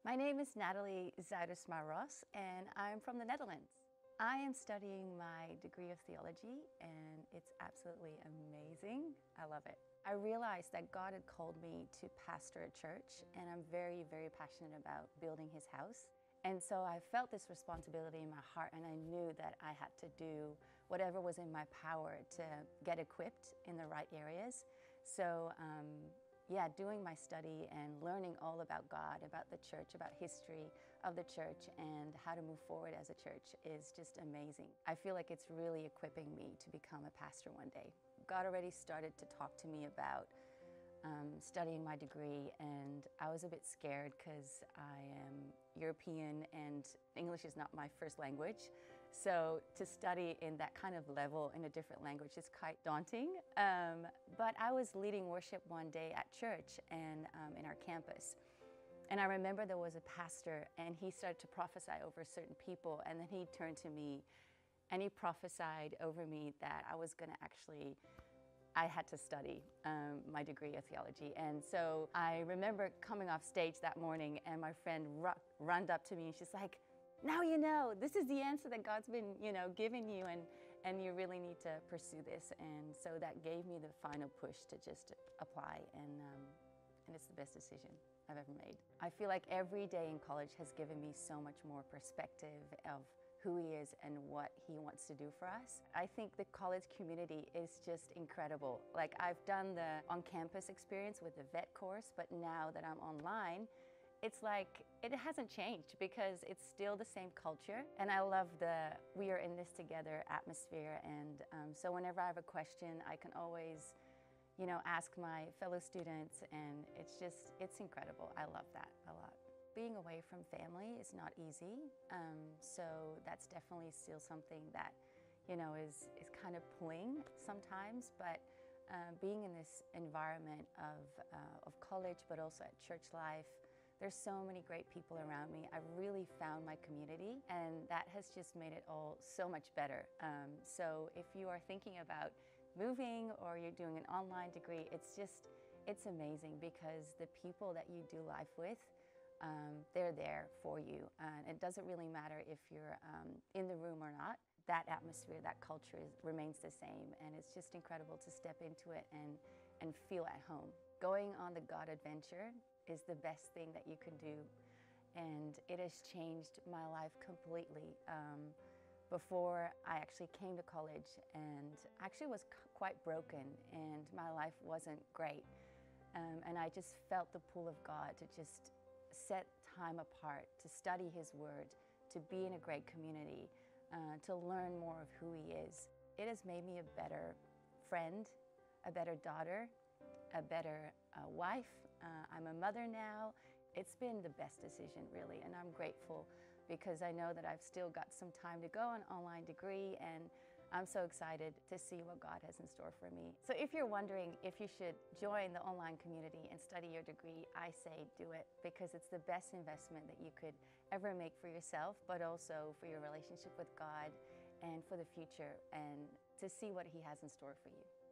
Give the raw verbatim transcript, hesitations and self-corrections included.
My name is Natalie Zuidersma-Ross, and I'm from the Netherlands. I am studying my degree of theology, and it's absolutely amazing. I love it. I realized that God had called me to pastor a church, and I'm very, very passionate about building His house. And so I felt this responsibility in my heart, and I knew that I had to do whatever was in my power to get equipped in the right areas. So um, yeah, doing my study and learning all about God, about the church, about history of the church and how to move forward as a church is just amazing. I feel like it's really equipping me to become a pastor one day. God already started to talk to me about um, studying my degree, and I was a bit scared because I am European and English is not my first language. So to study in that kind of level in a different language is quite daunting. Um, but I was leading worship one day at church and um, in our campus. And I remember there was a pastor, and he started to prophesy over certain people, and then he turned to me and he prophesied over me that I was going to actually I had to study um, my degree of theology. And so I remember coming off stage that morning, and my friend ru runned up to me and she's like, "Now you know, this is the answer that God's been, you know, giving you, and, and you really need to pursue this." And so that gave me the final push to just apply, and, um, and it's the best decision I've ever made. I feel like every day in college has given me so much more perspective of who He is and what He wants to do for us. I think the college community is just incredible. Like, I've done the on-campus experience with the vet course, but now that I'm online, it's like it hasn't changed because it's still the same culture. And I love the we are in this together atmosphere. And um, so whenever I have a question, I can always, you know, ask my fellow students, and it's just, it's incredible. I love that a lot. Being away from family is not easy, um, so that's definitely still something that, you know, is, is kind of pulling sometimes, but uh, being in this environment of, uh, of college, but also at church life, there's so many great people around me. I've really found my community, and that has just made it all so much better. Um, so if you are thinking about moving or you're doing an online degree, it's just, it's amazing because the people that you do life with, Um, they're there for you. And it doesn't really matter if you're um, in the room or not. That atmosphere, that culture is, remains the same, and it's just incredible to step into it and, and feel at home. Going on the God adventure is the best thing that you can do, and it has changed my life completely. Um, before I actually came to college, and actually was quite broken, and my life wasn't great. Um, and I just felt the pull of God to just set time apart to study His Word, to be in a great community, uh, to learn more of who He is. It has made me a better friend, a better daughter, a better uh, wife. Uh, I'm a mother now. It's been the best decision, really, and I'm grateful because I know that I've still got some time to go on an online degree, and I'm so excited to see what God has in store for me. So if you're wondering if you should join the online community and study your degree, I say do it, because it's the best investment that you could ever make for yourself, but also for your relationship with God and for the future, and to see what He has in store for you.